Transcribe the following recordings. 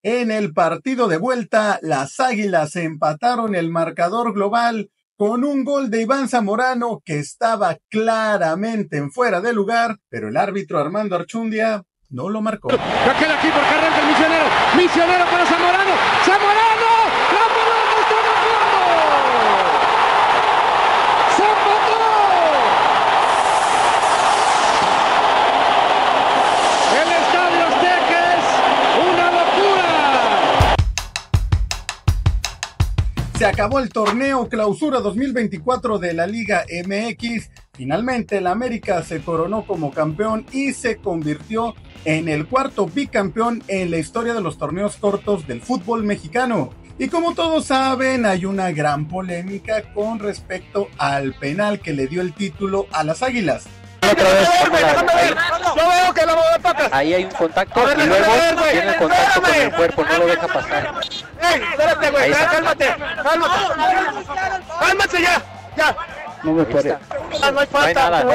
En el partido de vuelta, las Águilas empataron el marcador global con un gol de Iván Zamorano que estaba claramente en fuera de lugar, pero el árbitro Armando Archundia no lo marcó. Ya queda aquí porque arranca el Misionero. Misionero para Zamorano. ¡Zamorano! ¡La pelota está batiendo! ¡Se empató! El Estadio Azteca es una locura. Se acabó el torneo Clausura 2024 de la Liga MX. Finalmente el América se coronó como campeón y se convirtió en el cuarto bicampeón en la historia de los torneos cortos del fútbol mexicano. Y como todos saben, hay una gran polémica con respecto al penal que le dio el título a las Águilas. Otra vez, Yo veo que la mueve patas. ahí hay un contacto y luego tiene el contacto con el cuerpo, no lo deja pasar. Espérate, güey, cálmate. Cálmate ya. No me puede. No hay falta. nada,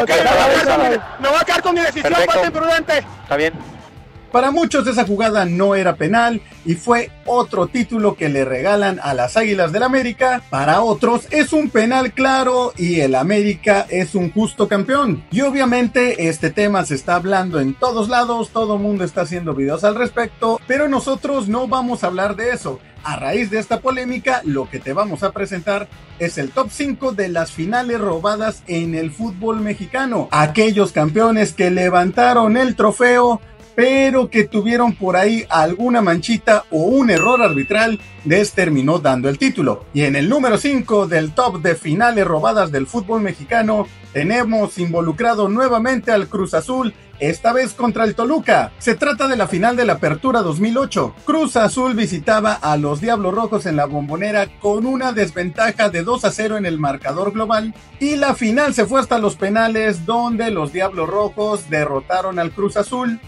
Me voy a quedar con mi decisión, Perfecto. falta imprudente. Está bien. Para muchos esa jugada no era penal y fue otro título que le regalan a las Águilas del América. Para otros es un penal claro y el América es un justo campeón. Y obviamente este tema se está hablando en todos lados, todo el mundo está haciendo videos al respecto, pero nosotros no vamos a hablar de eso. A raíz de esta polémica, lo que te vamos a presentar es el top 5 de las finales robadas en el fútbol mexicano. Aquellos campeones que levantaron el trofeo, pero que tuvieron por ahí alguna manchita o un error arbitral, les terminó dando el título. Y en el número 5 del top de finales robadas del fútbol mexicano, tenemos involucrado nuevamente al Cruz Azul, esta vez contra el Toluca. Se trata de la final de la Apertura 2008. Cruz Azul visitaba a los Diablos Rojos en la Bombonera con una desventaja de 2-0 en el marcador global, y la final se fue hasta los penales, donde los Diablos Rojos derrotaron al Cruz Azul,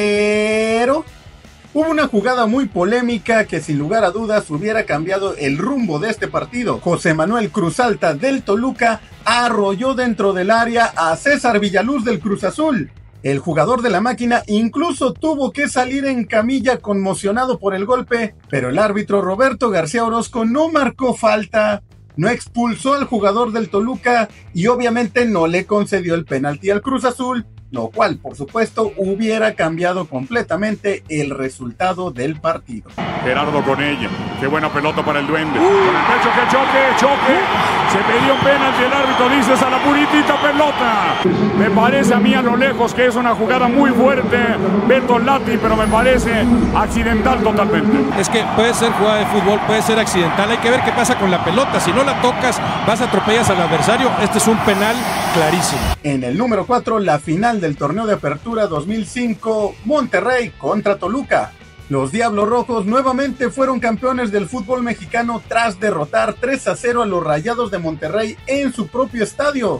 pero hubo una jugada muy polémica que sin lugar a dudas hubiera cambiado el rumbo de este partido. José Manuel Cruzalta del Toluca arrolló dentro del área a César Villaluz del Cruz Azul. El jugador de la máquina incluso tuvo que salir en camilla conmocionado por el golpe, pero el árbitro Roberto García Orozco no marcó falta, no expulsó al jugador del Toluca y obviamente no le concedió el penalti al Cruz Azul, lo cual por supuesto hubiera cambiado completamente el resultado del partido. Gerardo con ella, qué buena pelota para el Duende, con el pecho que choque, se pidió un penalti, el árbitro dice a la puritita pelota. Me parece a mí a lo lejos que es una jugada muy fuerte, Beto Lati, pero me parece accidental totalmente. Es que puede ser jugada de fútbol, puede ser accidental, hay que ver qué pasa con la pelota, si no la tocas, vas a atropellas al adversario, este es un penal clarísimo. En el número 4, la final del torneo de Apertura 2005, Monterrey contra Toluca. Los Diablos Rojos nuevamente fueron campeones del fútbol mexicano tras derrotar 3-0 a los Rayados de Monterrey en su propio estadio.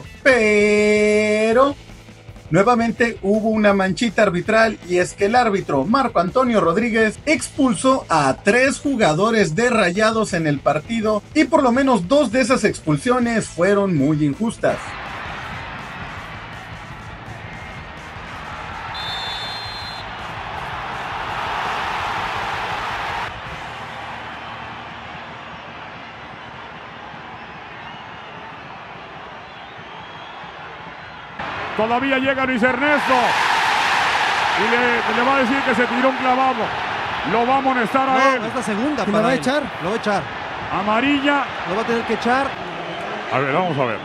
Pero nuevamente hubo una manchita arbitral, y es que el árbitro Marco Antonio Rodríguez expulsó a 3 jugadores de Rayados en el partido, y por lo menos 2 de esas expulsiones fueron muy injustas. Todavía llega Luis Ernesto y le va a decir que se tiró un clavado. Lo va a amonestar a él. Es la segunda. ¿Lo va a echar? Lo va a echar. Amarilla. Lo va a tener que echar. A ver, vamos a ver.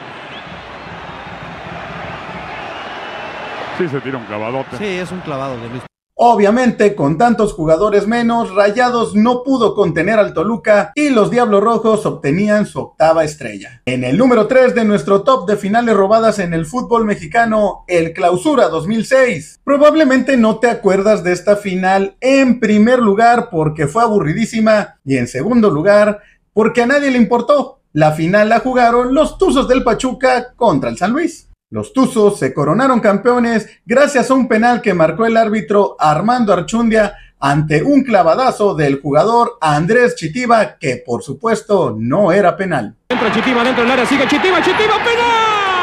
Sí, se tira un clavadote. Sí, es un clavado de Luis. Obviamente, con tantos jugadores menos, Rayados no pudo contener al Toluca y los Diablos Rojos obtenían su octava estrella. En el número 3 de nuestro top de finales robadas en el fútbol mexicano, el Clausura 2006. Probablemente no te acuerdas de esta final, en primer lugar porque fue aburridísima, y en segundo lugar porque a nadie le importó. La final la jugaron los Tuzos del Pachuca contra el San Luis. Los Tuzos se coronaron campeones gracias a un penal que marcó el árbitro Armando Archundia ante un clavadazo del jugador Andrés Chitiba, que por supuesto no era penal. Entra Chitiba dentro del área, sigue Chitiba, ¡penal!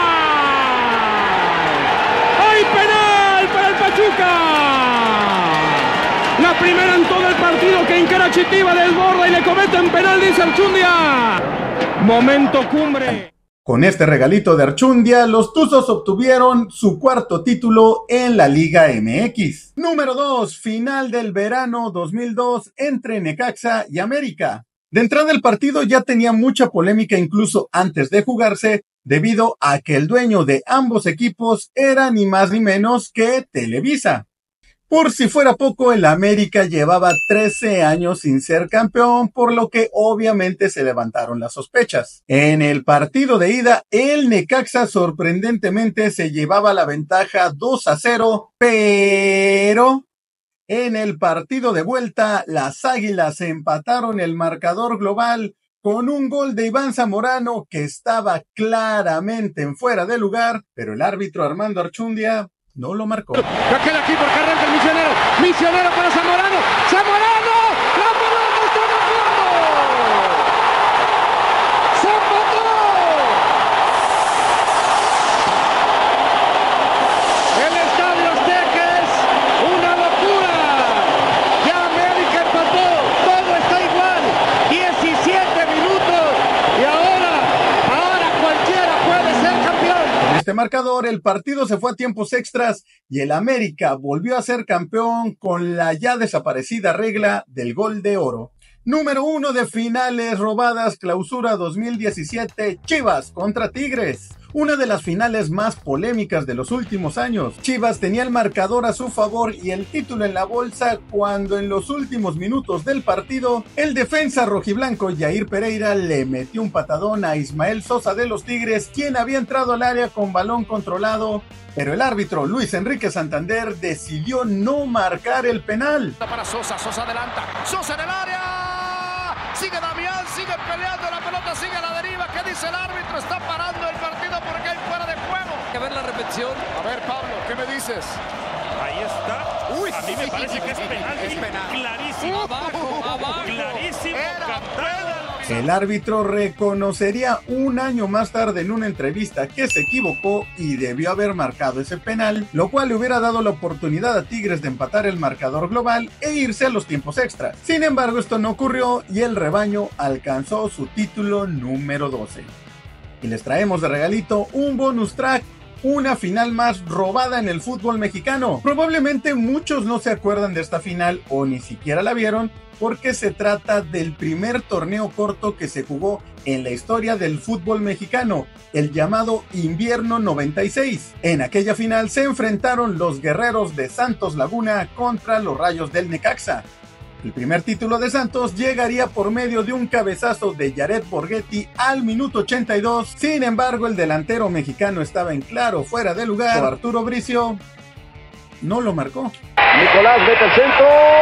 ¡Hay penal para el Pachuca! La primera en todo el partido que brincar Chitiva, desborda y le cometen penal, dice Archundia. Momento cumbre. Con este regalito de Archundia, los Tuzos obtuvieron su cuarto título en la Liga MX. Número 2, final del verano 2002 entre Necaxa y América. De entrada el partido ya tenía mucha polémica incluso antes de jugarse, debido a que el dueño de ambos equipos era ni más ni menos que Televisa. Por si fuera poco, el América llevaba 13 años sin ser campeón, por lo que obviamente se levantaron las sospechas. En el partido de ida, el Necaxa sorprendentemente se llevaba la ventaja 2-0, pero en el partido de vuelta, las Águilas empataron el marcador global con un gol de Iván Zamorano que estaba claramente en fuera de lugar, pero el árbitro Armando Archundia no lo marcó. Ya queda aquí porque arranca el Misionero. Misionero para Zamorano. ¡Zamorano! ¡La pelota está bajando! ¡Se empató! El Estadio Azteca es una locura. Ya América empató. Todo está igual. 17 minutos. Y ahora cualquiera puede ser campeón. Con este marcador, el partido se fue a tiempos extras y el América volvió a ser campeón con la ya desaparecida regla del gol de oro. Número 1 de finales robadas, clausura 2017, Chivas contra Tigres. Una de las finales más polémicas de los últimos años. Chivas tenía el marcador a su favor y el título en la bolsa cuando en los últimos minutos del partido, el defensa rojiblanco Jair Pereira le metió un patadón a Ismael Sosa de los Tigres, quien había entrado al área con balón controlado, pero el árbitro Luis Enrique Santander decidió no marcar el penal. Para Sosa, Sosa adelanta, Sosa en el área, sigue Damián, sigue peleando, la pelota sigue a la deriva. ¿Qué dice el árbitro? Está parando el partido porque hay fuera de juego. Hay que ver la repetición. A ver, Pablo, ¿qué me dices? Ahí está. Uy, a mí me parece que es penal. Es penal. Clarísimo. Abajo. Clarísimo. El árbitro reconocería un año más tarde en una entrevista que se equivocó y debió haber marcado ese penal, lo cual le hubiera dado la oportunidad a Tigres de empatar el marcador global e irse a los tiempos extras. Sin embargo, esto no ocurrió y el rebaño alcanzó su título número 12. Y les traemos de regalito un bonus track, una final más robada en el fútbol mexicano. Probablemente muchos no se acuerdan de esta final o ni siquiera la vieron, porque se trata del primer torneo corto que se jugó en la historia del fútbol mexicano, el llamado Invierno 96. En aquella final se enfrentaron los Guerreros de Santos Laguna contra los Rayos del Necaxa. El primer título de Santos llegaría por medio de un cabezazo de Jared Borghetti al minuto 82. Sin embargo, el delantero mexicano estaba en claro fuera de lugar. Arturo Bricio no lo marcó. Nicolás mete el centro.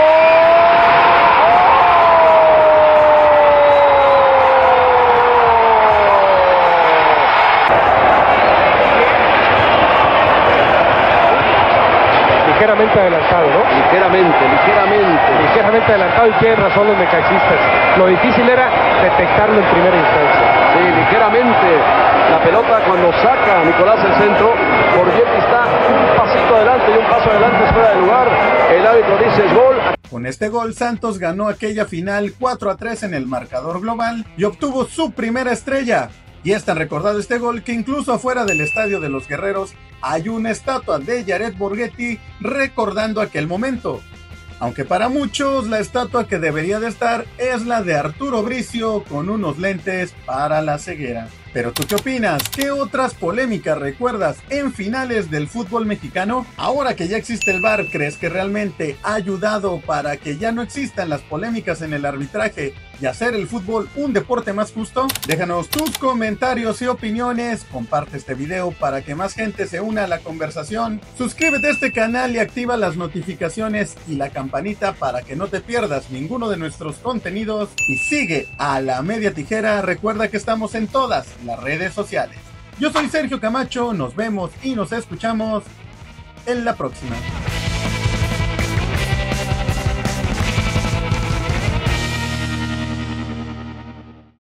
Ligeramente adelantado, ¿no? Ligeramente adelantado, y tienen razón los necaxistas. Lo difícil era detectarlo en primera instancia. Sí, ligeramente la pelota cuando saca Nicolás el centro, Borghetti está un pasito adelante y un paso adelante fuera de lugar. El árbitro dice es gol. Con este gol, Santos ganó aquella final 4-3 en el marcador global y obtuvo su primera estrella. Y es tan recordado este gol que incluso afuera del estadio de los Guerreros hay una estatua de Jared Borghetti recordando aquel momento. Aunque para muchos la estatua que debería de estar es la de Arturo Bricio con unos lentes para la ceguera. Pero ¿tú qué opinas? ¿Qué otras polémicas recuerdas en finales del fútbol mexicano? Ahora que ya existe el VAR, ¿crees que realmente ha ayudado para que ya no existan las polémicas en el arbitraje y hacer el fútbol un deporte más justo? Déjanos tus comentarios y opiniones, comparte este video para que más gente se una a la conversación, suscríbete a este canal y activa las notificaciones y la campanita para que no te pierdas ninguno de nuestros contenidos, y sigue a La Media Tijera. Recuerda que estamos en todas las redes sociales. Yo soy Sergio Camacho, nos vemos y nos escuchamos en la próxima.